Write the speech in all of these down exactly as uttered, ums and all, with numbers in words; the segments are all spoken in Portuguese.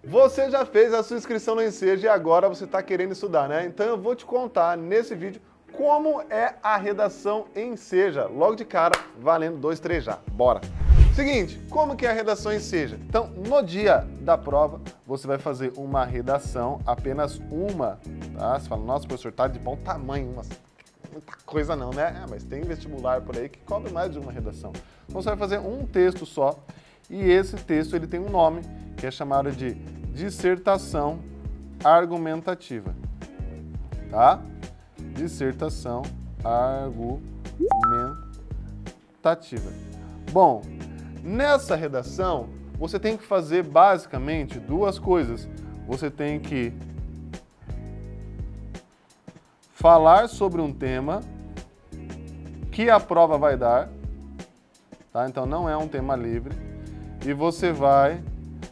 Você já fez a sua inscrição no Enseja e agora você está querendo estudar, né? Então eu vou te contar nesse vídeo como é a redação em Enseja. Logo de cara, valendo dois, três já. Bora! Seguinte, como que é a redação em Enseja? Então, no dia da prova, você vai fazer uma redação, apenas uma, tá? Você fala, nossa, professor, tá de bom tamanho, uma... muita coisa não, né? É, mas tem vestibular por aí que cobre mais de uma redação. Então você vai fazer um texto só e esse texto ele tem um nome que é chamado de dissertação argumentativa, tá? Dissertação argumentativa. Bom, nessa redação você tem que fazer basicamente duas coisas. Você tem que falar sobre um tema que a prova vai dar, tá? Então não é um tema livre, e você vai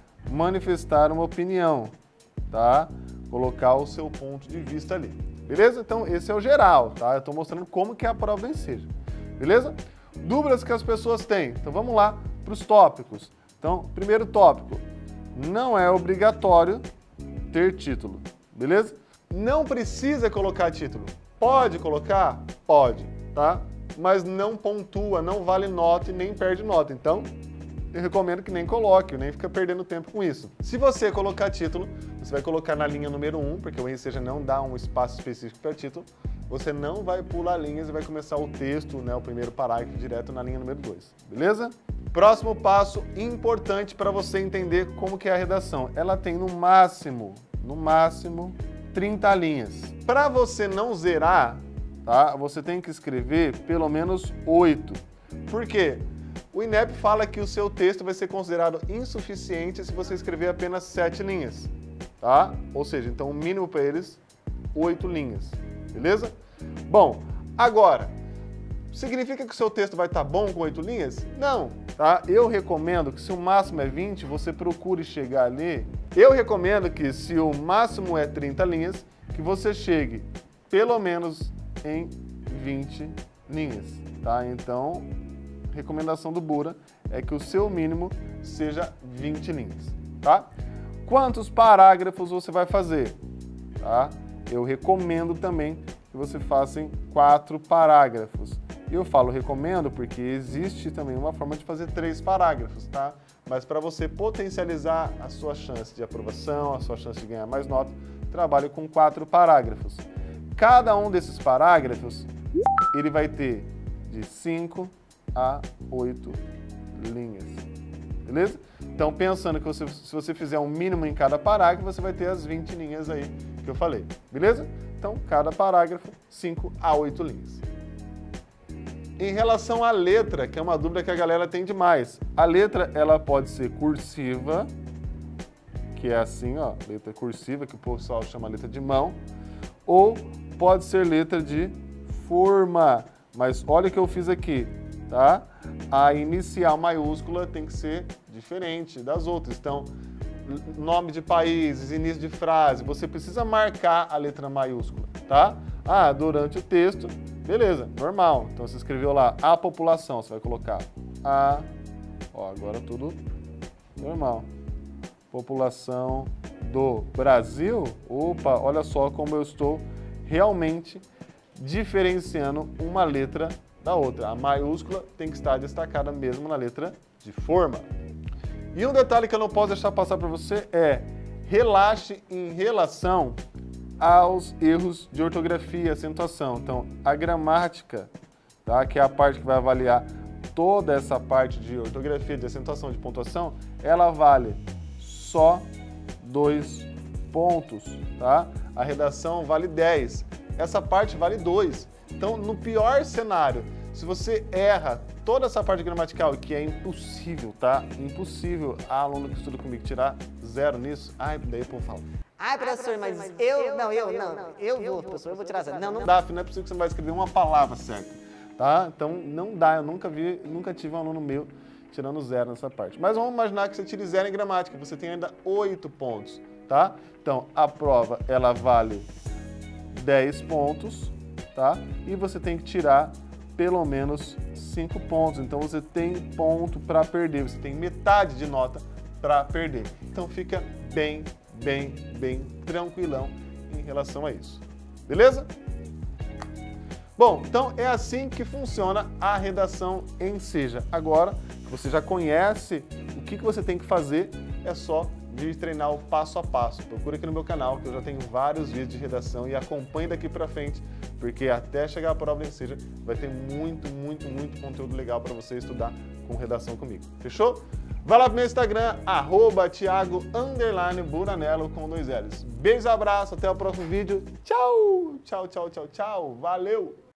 manifestar uma opinião, tá? Colocar o seu ponto de vista ali, beleza? Então esse é o geral, tá? Eu estou mostrando como que é a prova do Enseja, beleza? Dúvidas que as pessoas têm, então vamos lá para os tópicos. Então, primeiro tópico, não é obrigatório ter título, beleza? Não precisa colocar título. Pode colocar? Pode, tá? Mas não pontua, não vale nota e nem perde nota. Então, eu recomendo que nem coloque, nem fica perdendo tempo com isso. Se você colocar título, você vai colocar na linha número um, porque o Enseja não dá um espaço específico para título. Você não vai pular linhas e vai começar o texto, né, o primeiro parágrafo direto na linha número dois, beleza? Próximo passo importante para você entender como que é a redação. Ela tem no máximo, no máximo, trinta linhas. Para você não zerar, tá? Você tem que escrever pelo menos oito. Por quê? O INEP fala que o seu texto vai ser considerado insuficiente se você escrever apenas sete linhas, tá? Ou seja, então o mínimo para eles, oito linhas, beleza? Bom, agora, significa que o seu texto vai estar bom com oito linhas? Não, tá? Eu recomendo que se o máximo é vinte, você procure chegar ali. Eu recomendo que se o máximo é trinta linhas, que você chegue pelo menos em vinte linhas, tá? Então, recomendação do Bura é que o seu mínimo seja vinte linhas, tá? Quantos parágrafos você vai fazer, tá? Eu recomendo também que você faça em quatro parágrafos. E eu falo recomendo porque existe também uma forma de fazer três parágrafos, tá? Mas para você potencializar a sua chance de aprovação, a sua chance de ganhar mais nota, trabalhe com quatro parágrafos. Cada um desses parágrafos, ele vai ter de cinco a oito linhas, beleza? Então, pensando que você, se você fizer um mínimo em cada parágrafo, você vai ter as vinte linhas aí que eu falei, beleza? Então, cada parágrafo, cinco a oito linhas. Em relação à letra, que é uma dúvida que a galera tem demais. A letra, ela pode ser cursiva, que é assim, ó, letra cursiva, que o pessoal chama letra de mão, ou pode ser letra de forma. Mas olha o que eu fiz aqui, tá? A inicial maiúscula tem que ser diferente das outras. Então, nome de países, início de frase, você precisa marcar a letra maiúscula, tá? Ah, durante o texto, beleza, normal. Então você escreveu lá a população, você vai colocar a, ó, agora tudo normal. População do Brasil, opa, olha só como eu estou realmente diferenciando uma letra da outra. A maiúscula tem que estar destacada mesmo na letra de forma. E um detalhe que eu não posso deixar passar para você é relaxe em relação aos erros de ortografia e acentuação. Então, a gramática, tá, que é a parte que vai avaliar toda essa parte de ortografia, de acentuação, de pontuação, ela vale só dois pontos, tá? A redação vale dez. Essa parte vale dois. Então, no pior cenário, se você erra toda essa parte gramatical, que é impossível, tá? Impossível a aluna que estuda comigo tirar zero nisso. Ai, daí o povo fala, Ai, professor, mas, mas eu, eu, não, eu, não, não, eu, eu vou, professor, eu vou tirar zero. Não, não. Não dá, não é possível que você não vai escrever uma palavra certa, tá? Então, não dá, eu nunca vi, nunca tive um aluno meu tirando zero nessa parte. Mas vamos imaginar que você tire zero em gramática, você tem ainda oito pontos, tá? Então, a prova, ela vale dez pontos, tá? E você tem que tirar pelo menos cinco pontos. Então, você tem ponto para perder, você tem metade de nota para perder. Então, fica bem, bem, bem tranquilão em relação a isso. Beleza? Bom, então é assim que funciona a redação em Seja. Agora que você já conhece o que, que você tem que fazer, é só de treinar o passo a passo. Procura aqui no meu canal, que eu já tenho vários vídeos de redação e acompanhe daqui pra frente, porque até chegar a prova em Seja vai ter muito, muito, muito conteúdo legal para você estudar com redação comigo. Fechou? Vai lá pro meu Instagram, arroba Thiago underline Buranello com dois L's. Beijo, abraço, até o próximo vídeo. Tchau! Tchau, tchau, tchau, tchau. Valeu!